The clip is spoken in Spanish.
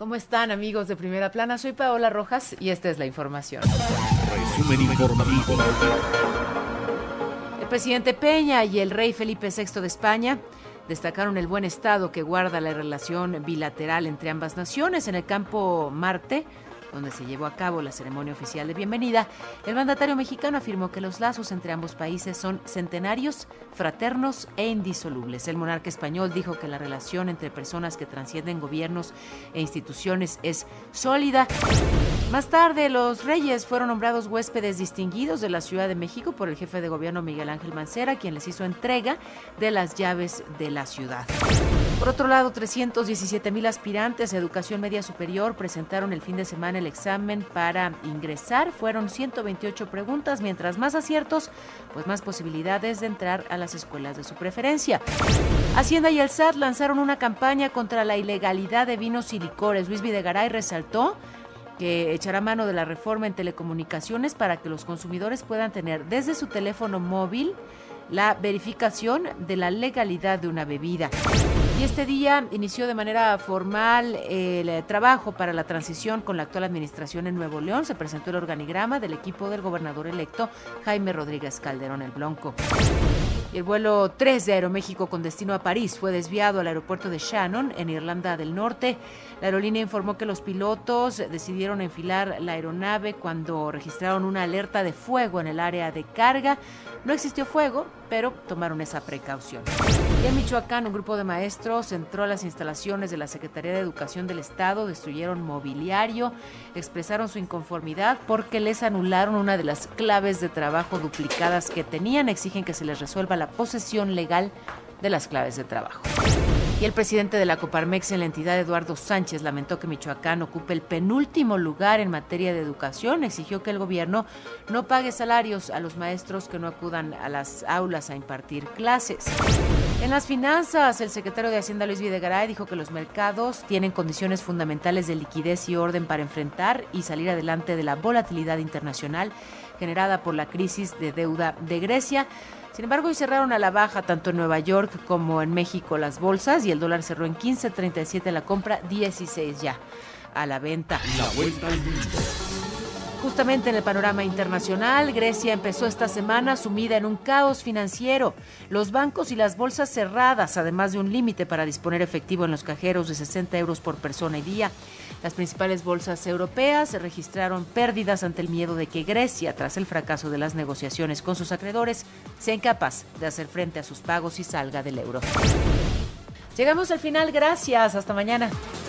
¿Cómo están, amigos de Primera Plana? Soy Paola Rojas y esta es la información. Resumen informativo. El presidente Peña y el rey Felipe VI de España destacaron el buen estado que guarda la relación bilateral entre ambas naciones. En el Campo Marte, donde se llevó a cabo la ceremonia oficial de bienvenida, el mandatario mexicano afirmó que los lazos entre ambos países son centenarios, fraternos e indisolubles. El monarca español dijo que la relación entre personas que trascienden gobiernos e instituciones es sólida. Más tarde, los reyes fueron nombrados huéspedes distinguidos de la Ciudad de México por el jefe de gobierno Miguel Ángel Mancera, quien les hizo entrega de las llaves de la ciudad. Por otro lado, 317,000 aspirantes a educación media superior presentaron el fin de semana el examen para ingresar. Fueron 128 preguntas, mientras más aciertos, pues más posibilidades de entrar a las escuelas de su preferencia. Hacienda y el SAT lanzaron una campaña contra la ilegalidad de vinos y licores. Luis Videgaray resaltó que echará mano de la reforma en telecomunicaciones para que los consumidores puedan tener desde su teléfono móvil la verificación de la legalidad de una bebida. Y este día inició de manera formal el trabajo para la transición con la actual administración en Nuevo León. Se presentó el organigrama del equipo del gobernador electo Jaime Rodríguez Calderón el Blanco. Y el vuelo 3 de Aeroméxico con destino a París fue desviado al aeropuerto de Shannon, en Irlanda del Norte. La aerolínea informó que los pilotos decidieron enfilar la aeronave cuando registraron una alerta de fuego en el área de carga. No existió fuego, pero tomaron esa precaución. Y en Michoacán, un grupo de maestros entró a las instalaciones de la Secretaría de Educación del Estado, destruyeron mobiliario, expresaron su inconformidad porque les anularon una de las claves de trabajo duplicadas que tenían. Exigen que se les resuelva la posesión legal de las claves de trabajo. Y el presidente de la Coparmex en la entidad, Eduardo Sánchez, lamentó que Michoacán ocupe el penúltimo lugar en materia de educación. Exigió que el gobierno no pague salarios a los maestros que no acudan a las aulas a impartir clases. En las finanzas, el secretario de Hacienda, Luis Videgaray, dijo que los mercados tienen condiciones fundamentales de liquidez y orden para enfrentar y salir adelante de la volatilidad internacional generada por la crisis de deuda de Grecia. Sin embargo, hoy cerraron a la baja tanto en Nueva York como en México las bolsas y el dólar cerró en 15.37 a la compra, 16 ya a la venta. La vuelta al mundo. Justamente en el panorama internacional, Grecia empezó esta semana sumida en un caos financiero. Los bancos y las bolsas cerradas, además de un límite para disponer efectivo en los cajeros de 60 euros por persona y día. Las principales bolsas europeas registraron pérdidas ante el miedo de que Grecia, tras el fracaso de las negociaciones con sus acreedores, sea incapaz de hacer frente a sus pagos y salga del euro. Llegamos al final, gracias, hasta mañana.